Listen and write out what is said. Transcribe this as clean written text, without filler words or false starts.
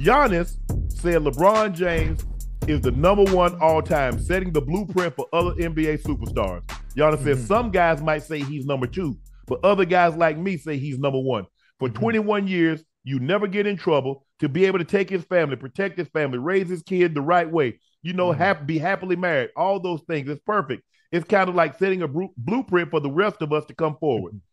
Giannis said LeBron James is the number one all time, setting the blueprint for other NBA superstars. Giannis said some guys might say he's number two, but other guys like me say he's number one. For 21 years, you never get in trouble, to be able to take his family, protect his family, raise his kid the right way, be happily married, all those things. It's perfect. It's kind of like setting a blueprint for the rest of us to come forward.